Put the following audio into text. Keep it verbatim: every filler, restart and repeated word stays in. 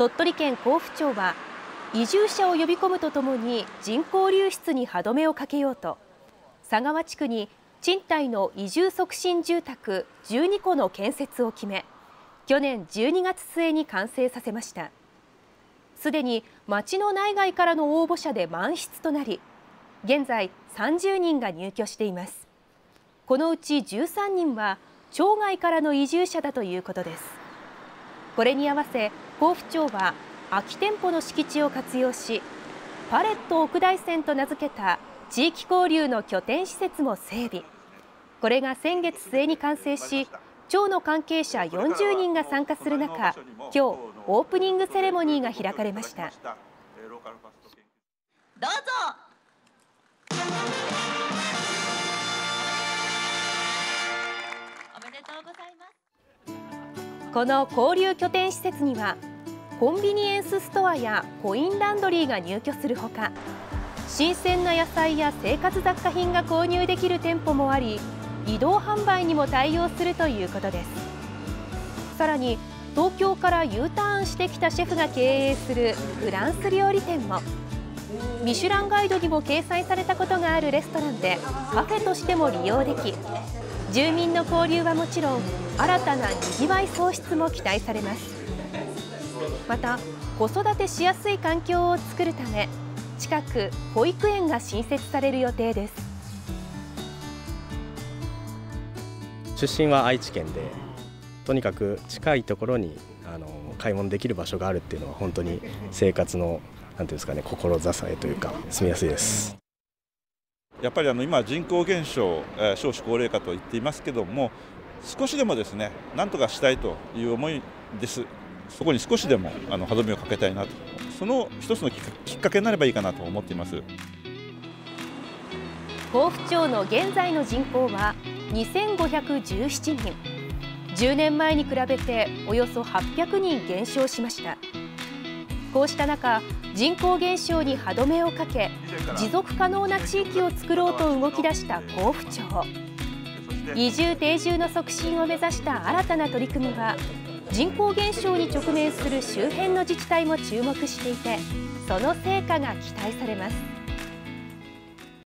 鳥取県江府町は移住者を呼び込むとともに人口流出に歯止めをかけようと、佐川地区に賃貸の移住促進住宅じゅうにこの建設を決め、去年じゅうにがつ末に完成させました。すでに町の内外からの応募者で満室となり、現在さんじゅうにんが入居しています。このうちじゅうさんにんは町外からの移住者だということです。これに合わせ江府町は空き店舗の敷地を活用し、パレット奥大山と名付けた地域交流の拠点施設も整備。これが先月末に完成し、町の関係者よんじゅうにんが参加する中、今日オープニングセレモニーが開かれました。どうぞ。おめでとうございます。この交流拠点施設にはコンビニエンスストアやコインランドリーが入居するほか、新鮮な野菜や生活雑貨品が購入できる店舗もあり、移動販売にも対応するということです。さらに東京から U ターンしてきたシェフが経営するフランス料理店も、ミシュランガイドにも掲載されたことがあるレストランでカフェとしても利用でき、住民の交流はもちろん新たなにぎわい創出も期待されます。また子育てしやすい環境を作るため、近く保育園が新設される予定です。 出身は愛知県で、とにかく近いところにあの買い物できる場所があるっていうのは本当に生活のなんていうんですかね、心支えというか住みやすいです。 やっぱりあの今人口減少、えー、少子高齢化と言っていますけども、少しでもですねなんとかしたいという思いです。そこに少しでもあの歯止めをかけたいなと、その一つのきっかけになればいいかなと思っています。 江府町の現在の人口はにせんごひゃくじゅうななにん、じゅうねんまえに比べておよそはっぴゃくにん減少しました。こうした中、人口減少に歯止めをかけ、持続可能な地域を作ろうと動き出した江府町。移住定住の促進を目指した新たな取り組みは、人口減少に直面する周辺の自治体も注目していて、その成果が期待されます。